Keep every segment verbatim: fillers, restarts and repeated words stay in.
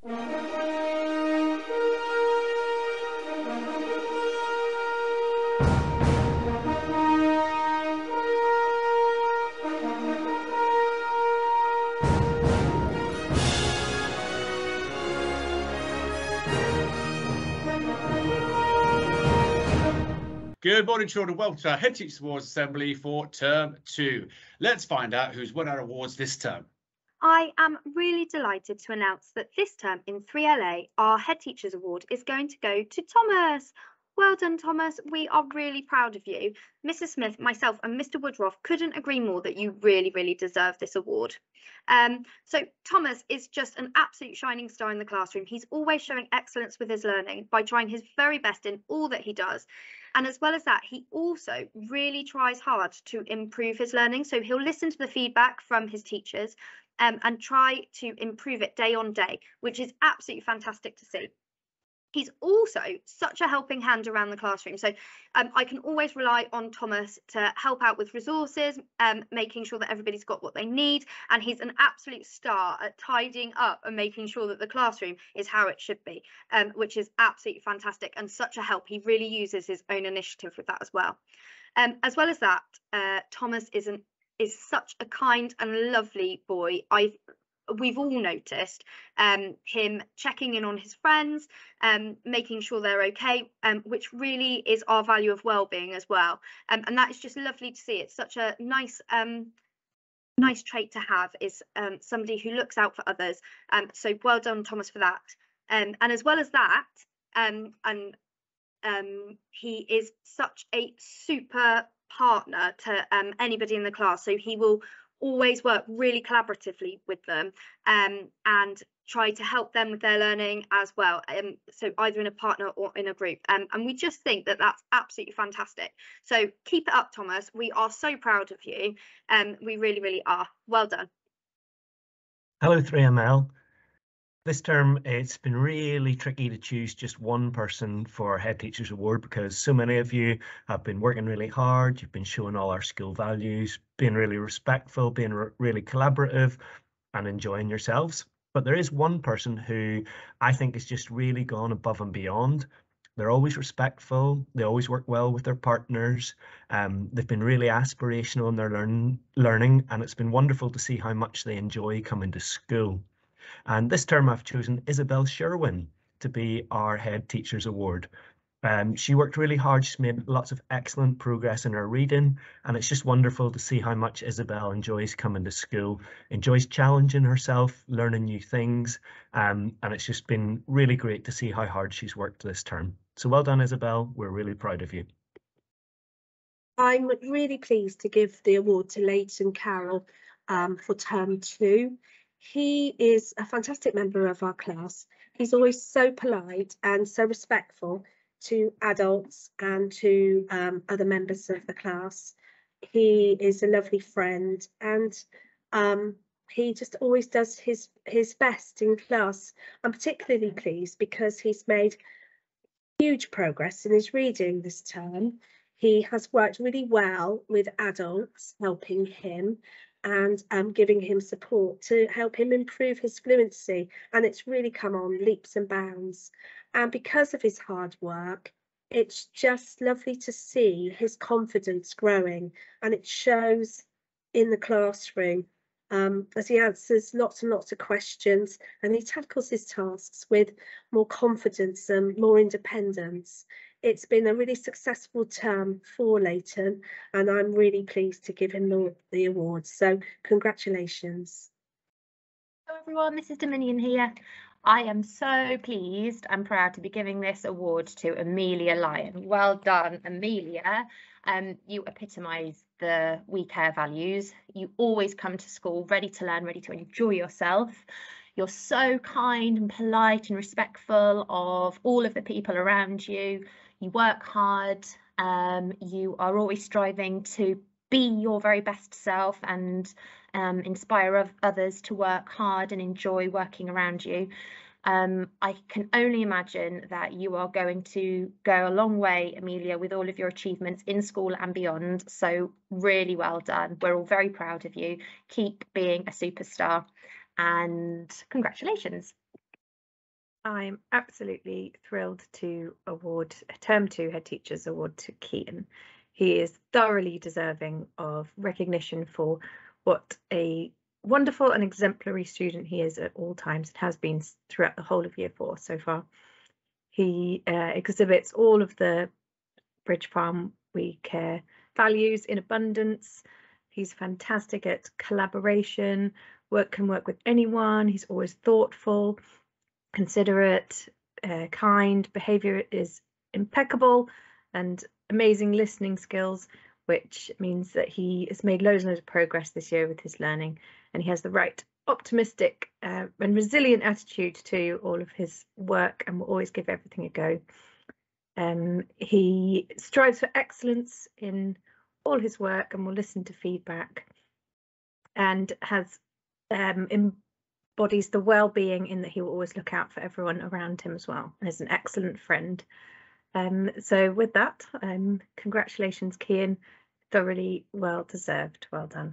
Good morning, children. Welcome to our Head Teachers Awards Assembly for Term two. Let's find out who's won our awards this term. I am really delighted to announce that this term in three L A, our Head Teachers Award is going to go to Thomas. Well done, Thomas. We are really proud of you. Missus Smith, myself and Mister Woodruff couldn't agree more that you really, really deserve this award. Um, so Thomas is just an absolute shining star in the classroom. He's always showing excellence with his learning by trying his very best in all that he does. And as well as that, he also really tries hard to improve his learning. So he'll listen to the feedback from his teachers um, and try to improve it day on day, which is absolutely fantastic to see. He's also such a helping hand around the classroom. So um, I can always rely on Thomas to help out with resources, um, making sure that everybody's got what they need. And he's an absolute star at tidying up and making sure that the classroom is how it should be, um, which is absolutely fantastic and such a help. He really uses his own initiative with that as well. Um, as well as that, uh, Thomas is, an, is such a kind and lovely boy. I've We've all noticed um, him checking in on his friends, um, making sure they're okay, um, which really is our value of well-being as well. Um, and that is just lovely to see. It's such a nice, um, nice trait to have, is um, somebody who looks out for others. Um, so well done, Thomas, for that. Um, and as well as that, um, and um, he is such a super partner to um, anybody in the class. So he will always work really collaboratively with them um, and try to help them with their learning as well, um, so either in a partner or in a group, um, and we just think that that's absolutely fantastic. So keep it up, Thomas. We are so proud of you, and um, we really really are. Well done. Hello three M L. This term it's been really tricky to choose just one person for Head Teachers Award because so many of you have been working really hard. You've been showing all our school values, being really respectful, being re really collaborative and enjoying yourselves. But there is one person who I think has just really gone above and beyond. They're always respectful. They always work well with their partners. Um, they've been really aspirational in their learn learning, and it's been wonderful to see how much they enjoy coming to school. And this term I've chosen Isabel Sherwin to be our Head Teachers Award. Um, she worked really hard. She's made lots of excellent progress in her reading, and it's just wonderful to see how much Isabel enjoys coming to school, enjoys challenging herself, learning new things, um, and it's just been really great to see how hard she's worked this term. So well done, Isabel. We're really proud of you. I'm really pleased to give the award to Leighton Carroll um, for term two. He is a fantastic member of our class. He's always so polite and so respectful to adults and to um, other members of the class. He is a lovely friend, and um, he just always does his his best in class. I'm particularly pleased because he's made huge progress in his reading this term. He has worked really well with adults helping him and um, giving him support to help him improve his fluency, and it's really come on leaps and bounds. And because of his hard work, it's just lovely to see his confidence growing, and it shows in the classroom um, as he answers lots and lots of questions, and he tackles his tasks with more confidence and more independence. It's been a really successful term for Leighton, and I'm really pleased to give him the, the award. So congratulations. Hello everyone, this is Dominion here. I am so pleased and proud to be giving this award to Amelia Lyon. Well done, Amelia. Um, you epitomise the We Care values. You always come to school ready to learn, ready to enjoy yourself. You're so kind and polite and respectful of all of the people around you. You work hard. Um, you are always striving to be your very best self and um, inspire others to work hard and enjoy working around you. Um, I can only imagine that you are going to go a long way, Amelia, with all of your achievements in school and beyond. So really well done. We're all very proud of you. Keep being a superstar, and congratulations. I'm absolutely thrilled to award a Term two Head Teachers Award to Kian. He is thoroughly deserving of recognition for what a wonderful and exemplary student he is at all times and has been throughout the whole of year four so far. He uh, exhibits all of the Bridge Farm We Care values in abundance. He's fantastic at collaboration, work can work with anyone. He's always thoughtful, considerate, uh, kind. Behaviour is impeccable, and amazing listening skills, which means that he has made loads and loads of progress this year with his learning, and he has the right optimistic uh, and resilient attitude to all of his work and will always give everything a go. Um, he strives for excellence in all his work and will listen to feedback, and has um, embodies the well-being in that he will always look out for everyone around him as well, and is an excellent friend. Um, so with that, um, congratulations, Kian, thoroughly well deserved. Well done.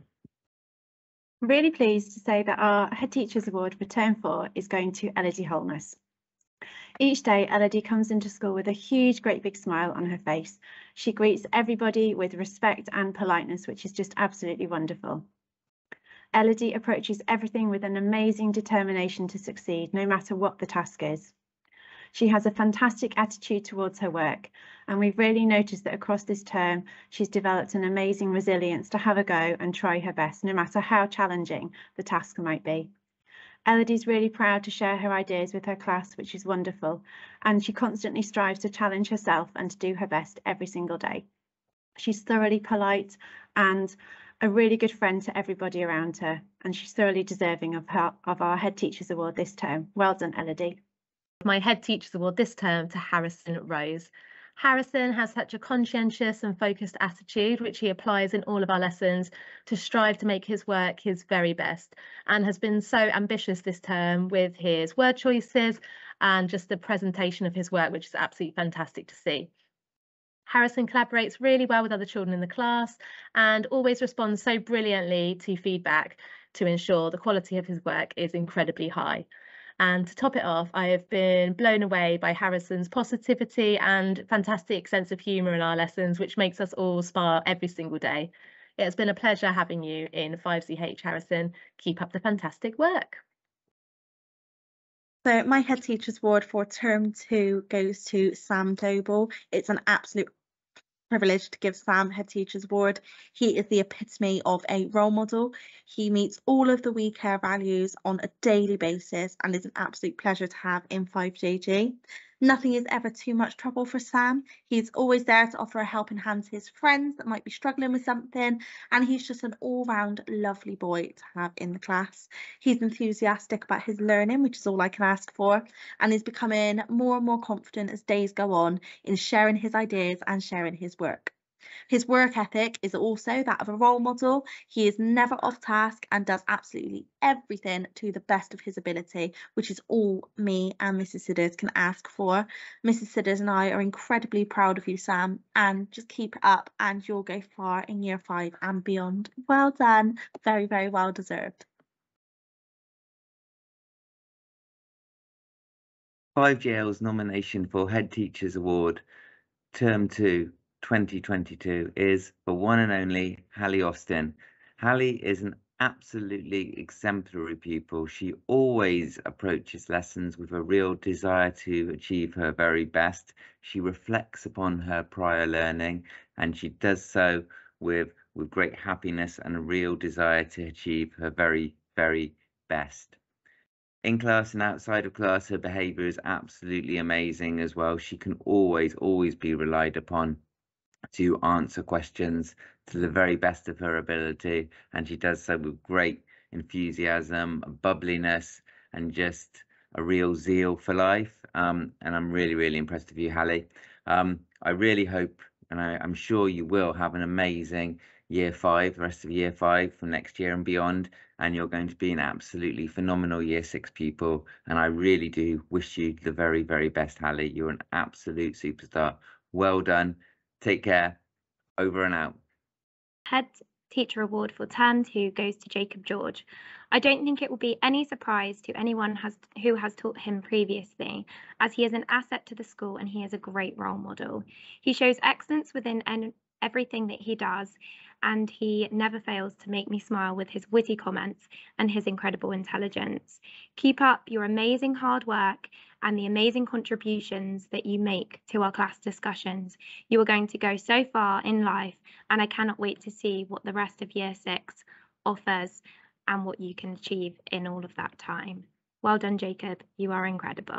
I'm really pleased to say that our Head Teachers Award for Term four is going to Elodie Holness. Each day, Elodie comes into school with a huge, great big smile on her face. She greets everybody with respect and politeness, which is just absolutely wonderful. Elodie approaches everything with an amazing determination to succeed, no matter what the task is. She has a fantastic attitude towards her work, and we've really noticed that across this term, she's developed an amazing resilience to have a go and try her best, no matter how challenging the task might be. Elodie's really proud to share her ideas with her class, which is wonderful, and she constantly strives to challenge herself and to do her best every single day. She's thoroughly polite and a really good friend to everybody around her, and she's thoroughly deserving of, her, of our Head Teachers Award this term. Well done, Elodie. My Head Teachers Award this term to Harrison Rose. Harrison has such a conscientious and focused attitude, which he applies in all of our lessons to strive to make his work his very best, and has been so ambitious this term with his word choices and just the presentation of his work, which is absolutely fantastic to see. Harrison collaborates really well with other children in the class and always responds so brilliantly to feedback to ensure the quality of his work is incredibly high. And to top it off, I have been blown away by Harrison's positivity and fantastic sense of humour in our lessons, which makes us all smile every single day. It's been a pleasure having you in five C H, Harrison. Keep up the fantastic work. So my Head Teachers Award for Term two goes to Sam Doble. It's an absolute privilege to give Sam Head Teachers Award. He is the epitome of a role model. He meets all of the We Care values on a daily basis and is an absolute pleasure to have in five J G. Nothing is ever too much trouble for Sam. He's always there to offer a helping hand to his friends that might be struggling with something, and he's just an all-round lovely boy to have in the class. He's enthusiastic about his learning, which is all I can ask for, and is becoming more and more confident as days go on in sharing his ideas and sharing his work. His work ethic is also that of a role model. He is never off task and does absolutely everything to the best of his ability, which is all me and Missus Sidders can ask for. Missus Sidders and I are incredibly proud of you, Sam, and just keep it up and you'll go far in year five and beyond. Well done. Very, very well deserved. five J L's nomination for Head Teachers Award Term two twenty twenty-two is the one and only Hallie Austin. Hallie is an absolutely exemplary pupil. She always approaches lessons with a real desire to achieve her very best. She reflects upon her prior learning, and she does so with, with great happiness and a real desire to achieve her very, very best. In class and outside of class, her behaviour is absolutely amazing as well. She can always, always be relied upon to answer questions to the very best of her ability, and she does so with great enthusiasm, bubbliness, and just a real zeal for life. Um, and I'm really, really impressed with you, Hallie. Um, I really hope, and I, I'm sure you will, have an amazing year five, the rest of year five from next year and beyond, and you're going to be an absolutely phenomenal year six pupil. And I really do wish you the very, very best, Hallie. You're an absolute superstar. Well done. Take care. Over and out. Head Teacher Award for Term two goes to Jacob George. I don't think it will be any surprise to anyone has, who has taught him previously, as he is an asset to the school and he is a great role model. He shows excellence within en- everything that he does, and he never fails to make me smile with his witty comments and his incredible intelligence. Keep up your amazing hard work and the amazing contributions that you make to our class discussions. You are going to go so far in life, and I cannot wait to see what the rest of year six offers and what you can achieve in all of that time. Well done, Jacob. You are incredible.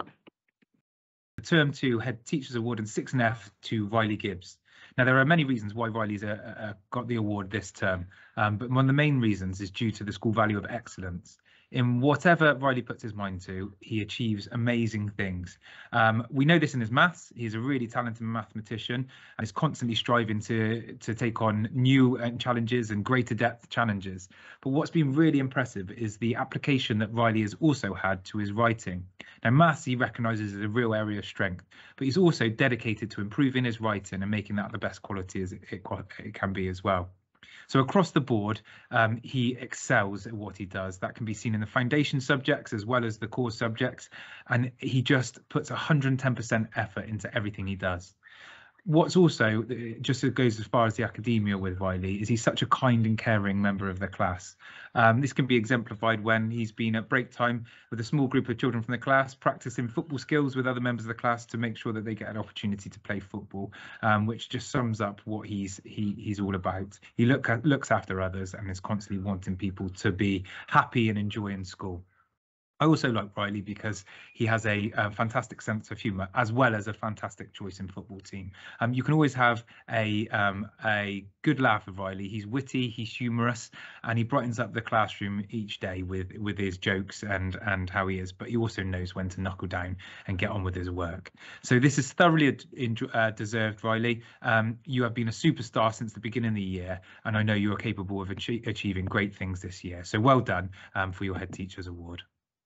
The Term two Head Teachers Award in six and F to Riley Gibbs. Now, there are many reasons why Riley's uh, uh, got the award this term, um, but one of the main reasons is due to the school value of excellence. In whatever Riley puts his mind to, he achieves amazing things. Um, we know this in his maths. He's a really talented mathematician and is constantly striving to, to take on new challenges and greater depth challenges. But what's been really impressive is the application that Riley has also had to his writing. Now, maths he recognises as a real area of strength, but he's also dedicated to improving his writing and making that the best quality as it, it, it can be as well. So across the board, um, he excels at what he does. That can be seen in the foundation subjects as well as the core subjects, and he just puts one hundred ten percent effort into everything he does. What's also, just as goes as far as the academia with Riley, is he's such a kind and caring member of the class. Um, this can be exemplified when he's been at break time with a small group of children from the class, practicing football skills with other members of the class to make sure that they get an opportunity to play football, um, which just sums up what he's he, he's all about. He look at, looks after others and is constantly wanting people to be happy and enjoying school. I also like Riley because he has a, a fantastic sense of humour as well as a fantastic choice in football team. Um, you can always have a um, a good laugh with Riley. He's witty, he's humorous, and he brightens up the classroom each day with with his jokes and and how he is. But he also knows when to knuckle down and get on with his work. So this is thoroughly uh, deserved, Riley. Um, you have been a superstar since the beginning of the year, and I know you are capable of achie achieving great things this year. So well done um, for your Head Teachers Award.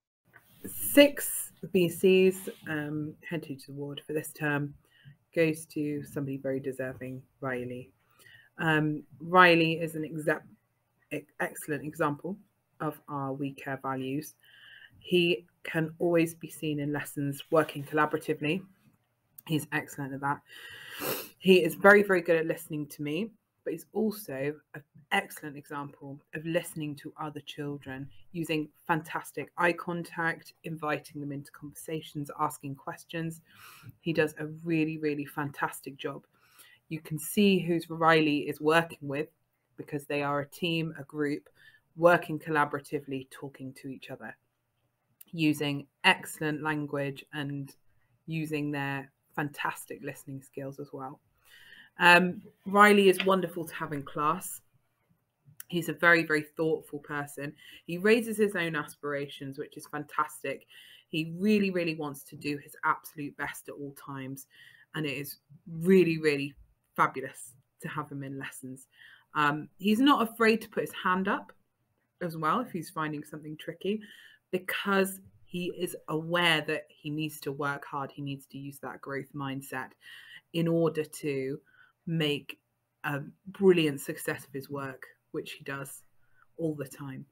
Six B C's um, Head Teachers Award for this term goes to somebody very deserving, Riley. Um, Riley is an exa excellent example of our We Care values. He can always be seen in lessons working collaboratively. He's excellent at that. He is very, very good at listening to me, but he's also an excellent example of listening to other children, using fantastic eye contact, inviting them into conversations, asking questions. He does a really, really fantastic job. You can see who Riley is working with because they are a team, a group, working collaboratively, talking to each other, using excellent language and using their fantastic listening skills as well. Um, Riley is wonderful to have in class. He's a very, very thoughtful person. He raises his own aspirations, which is fantastic. He really, really wants to do his absolute best at all times. And it is really, really fabulous to have him in lessons. Um, he's not afraid to put his hand up as well if he's finding something tricky, because he is aware that he needs to work hard. He needs to use that growth mindset in order to make a brilliant success of his work, which he does all the time.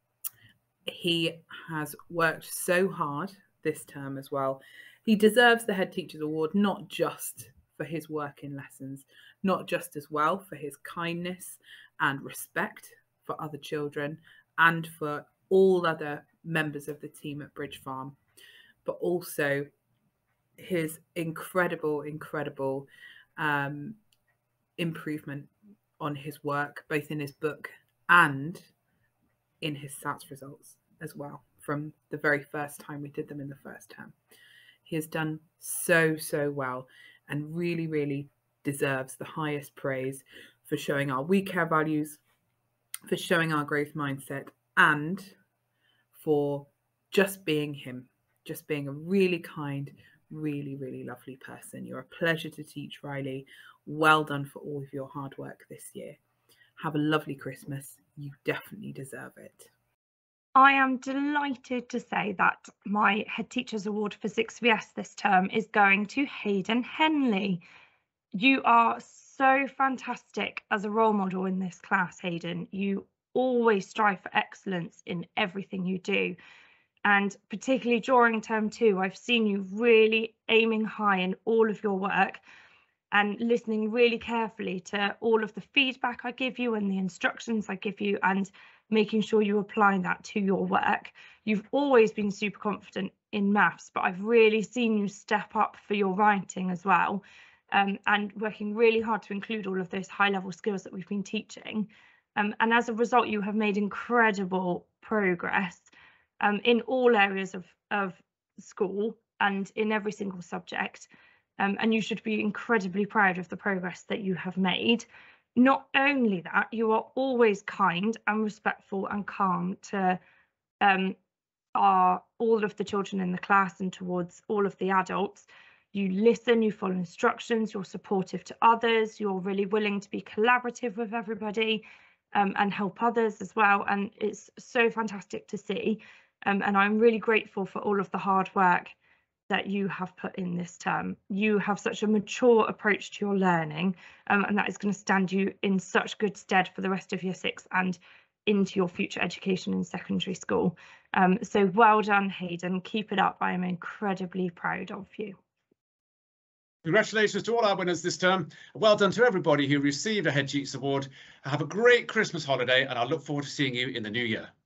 He has worked so hard this term as well. He deserves the Head Teachers Award, not just for his work in lessons, not just as well for his kindness and respect for other children and for all other members of the team at Bridge Farm, but also his incredible, incredible um, improvement on his work, both in his book and in his S A T S results as well, from the very first time we did them in the first term. He has done so, so well and really, really deserves the highest praise for showing our We Care values, for showing our growth mindset, and for just being him, just being a really kind, really, really lovely person. You're a pleasure to teach, Riley. Well done for all of your hard work this year. Have a lovely Christmas. You definitely deserve it. I am delighted to say that my Head Teachers Award for six V S this term is going to Hayden Henley. You are so fantastic as a role model in this class, Hayden. You always strive for excellence in everything you do. And particularly during term two, I've seen you really aiming high in all of your work and listening really carefully to all of the feedback I give you and the instructions I give you, and making sure you apply that to your work. You've always been super confident in maths, but I've really seen you step up for your writing as well, um, and working really hard to include all of those high level skills that we've been teaching. Um, and as a result, you have made incredible progress um, in all areas of, of school and in every single subject. Um, and you should be incredibly proud of the progress that you have made. Not only that, you are always kind and respectful and calm to um, our, all of the children in the class and towards all of the adults. You listen, you follow instructions, you're supportive to others, you're really willing to be collaborative with everybody um, and help others as well. And it's so fantastic to see. Um, and I'm really grateful for all of the hard work that you have put in this term. You have such a mature approach to your learning, um, and that is going to stand you in such good stead for the rest of year six and into your future education in secondary school. Um, so well done, Hayden. Keep it up. I am incredibly proud of you. Congratulations to all our winners this term. Well done to everybody who received a Head Teachers Award. Have a great Christmas holiday, and I look forward to seeing you in the new year.